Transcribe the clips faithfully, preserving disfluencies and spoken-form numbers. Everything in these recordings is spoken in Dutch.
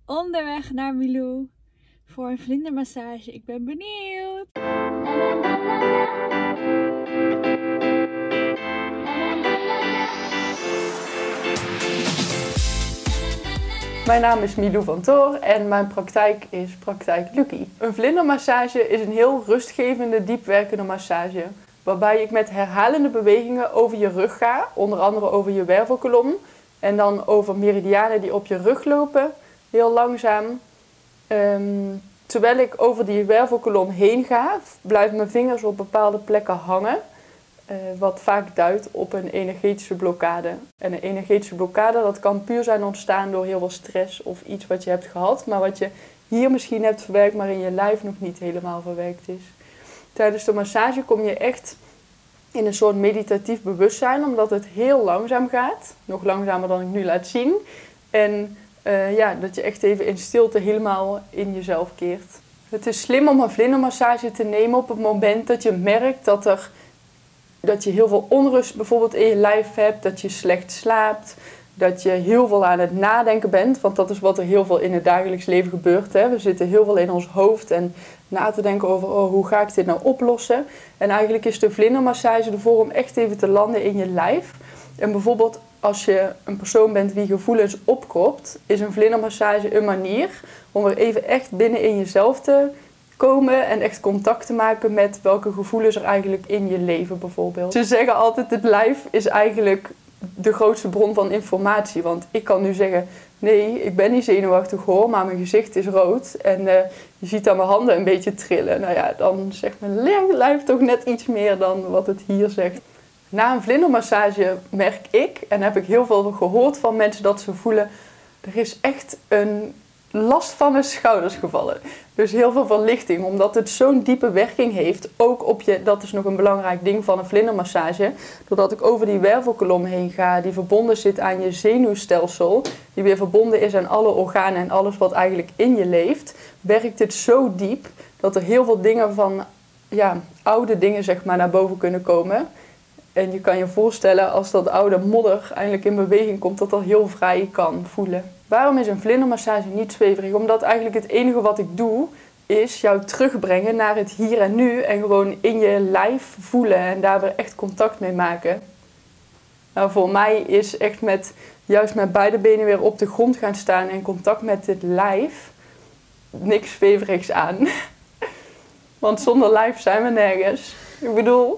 onderweg naar Milou voor een vlindermassage. Ik ben benieuwd. Mijn naam is Milou van Toor en mijn praktijk is Praktijk Lucky. Een vlindermassage is een heel rustgevende, diepwerkende massage. Waarbij ik met herhalende bewegingen over je rug ga, onder andere over je wervelkolom. En dan over meridianen die op je rug lopen, heel langzaam. Um, terwijl ik over die wervelkolom heen ga, blijven mijn vingers op bepaalde plekken hangen. Uh, wat vaak duidt op een energetische blokkade. En een energetische blokkade, dat kan puur zijn ontstaan door heel veel stress of iets wat je hebt gehad. Maar wat je hier misschien hebt verwerkt, maar in je lijf nog niet helemaal verwerkt is. Tijdens de massage kom je echt in een soort meditatief bewustzijn, omdat het heel langzaam gaat. Nog langzamer dan ik nu laat zien. En uh, ja, dat je echt even in stilte helemaal in jezelf keert. Het is slim om een vlindermassage te nemen op het moment dat je merkt dat, er, dat je heel veel onrust bijvoorbeeld in je lijf hebt. Dat je slecht slaapt. Dat je heel veel aan het nadenken bent. Want dat is wat er heel veel in het dagelijks leven gebeurt. Hè. We zitten heel veel in ons hoofd en na te denken over oh, hoe ga ik dit nou oplossen. En eigenlijk is de vlindermassage ervoor om echt even te landen in je lijf. En bijvoorbeeld als je een persoon bent die gevoelens opkropt, is een vlindermassage een manier om er even echt binnen in jezelf te komen en echt contact te maken met welke gevoelens er eigenlijk in je leven bijvoorbeeld. Ze zeggen altijd het lijf is eigenlijk de grootste bron van informatie. Want ik kan nu zeggen, nee, ik ben niet zenuwachtig hoor, maar mijn gezicht is rood. En uh, je ziet aan mijn handen een beetje trillen. Nou ja, dan zegt mijn lijf toch net iets meer dan wat het hier zegt. Na een vlindermassage merk ik, en heb ik heel veel gehoord van mensen dat ze voelen, er is echt een last van mijn schouders gevallen. Dus heel veel verlichting, omdat het zo'n diepe werking heeft. Ook op je, dat is nog een belangrijk ding van een vlindermassage. Doordat ik over die wervelkolom heen ga, die verbonden zit aan je zenuwstelsel. Die weer verbonden is aan alle organen en alles wat eigenlijk in je leeft. Werkt het zo diep dat er heel veel dingen van, ja, oude dingen zeg maar naar boven kunnen komen. En je kan je voorstellen als dat oude modder eindelijk in beweging komt, dat dat heel vrij kan voelen. Waarom is een vlindermassage niet zweverig? Omdat eigenlijk het enige wat ik doe, is jou terugbrengen naar het hier en nu. En gewoon in je lijf voelen en daar weer echt contact mee maken. Nou, voor mij is echt met, juist met beide benen weer op de grond gaan staan en contact met het lijf, niks zweverigs aan. Want zonder lijf zijn we nergens. Ik bedoel,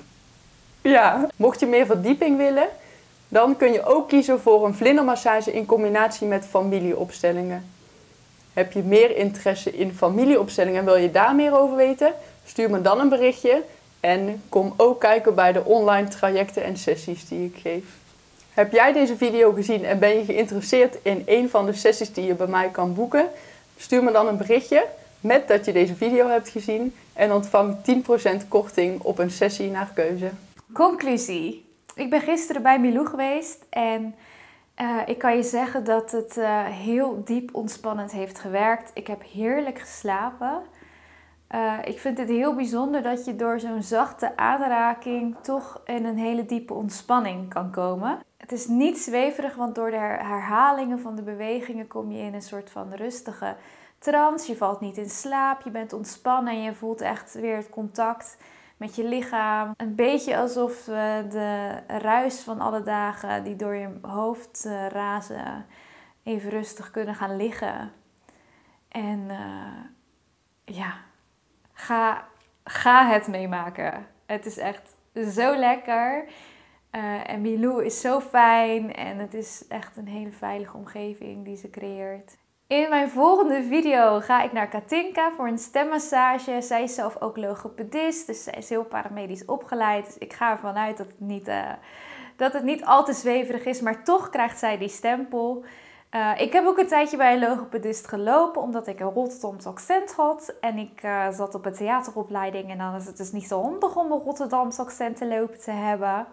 ja. Mocht je meer verdieping willen, dan kun je ook kiezen voor een vlindermassage in combinatie met familieopstellingen. Heb je meer interesse in familieopstellingen en wil je daar meer over weten? Stuur me dan een berichtje en kom ook kijken bij de online trajecten en sessies die ik geef. Heb jij deze video gezien en ben je geïnteresseerd in een van de sessies die je bij mij kan boeken? Stuur me dan een berichtje met dat je deze video hebt gezien en ontvang tien procent korting op een sessie naar keuze. Conclusie. Ik ben gisteren bij Milou geweest en uh, ik kan je zeggen dat het uh, heel diep ontspannend heeft gewerkt. Ik heb heerlijk geslapen. Uh, ik vind het heel bijzonder dat je door zo'n zachte aanraking toch in een hele diepe ontspanning kan komen. Het is niet zweverig, want door de herhalingen van de bewegingen kom je in een soort van rustige trance. Je valt niet in slaap, je bent ontspannen en je voelt echt weer het contact met je lichaam. Een beetje alsof we de ruis van alle dagen die door je hoofd uh, razen even rustig kunnen gaan liggen. En uh, ja, ga, ga het meemaken. Het is echt zo lekker. Uh, en Milou is zo fijn en het is echt een hele veilige omgeving die ze creëert. In mijn volgende video ga ik naar Katinka voor een stemmassage. Zij is zelf ook logopedist, dus zij is heel paramedisch opgeleid. Dus ik ga ervan uit dat het niet, uh, dat het niet al te zweverig is, maar toch krijgt zij die stempel. Uh, ik heb ook een tijdje bij een logopedist gelopen, omdat ik een Rotterdams accent had. En ik uh, zat op een theateropleiding en dan is het dus niet zo handig om een Rotterdams accent te lopen te hebben.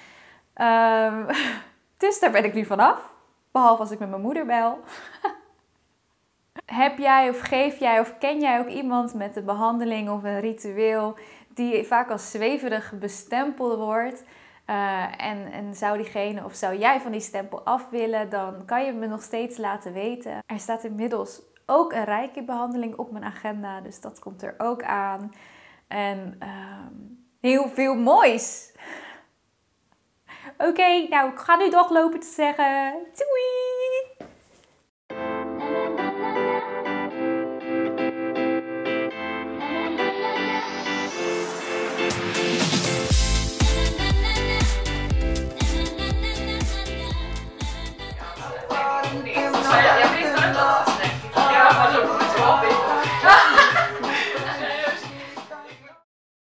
Um, dus daar ben ik nu vanaf. Behalve als ik met mijn moeder bel. Heb jij of geef jij of ken jij ook iemand met een behandeling of een ritueel die vaak als zweverig bestempeld wordt? Uh, en, en zou diegene of zou jij van die stempel af willen, dan kan je me nog steeds laten weten. Er staat inmiddels ook een Reiki-behandeling op mijn agenda, dus dat komt er ook aan. En uh, heel veel moois! Oké, okay, nou ik ga nu doorlopen te zeggen. Doei!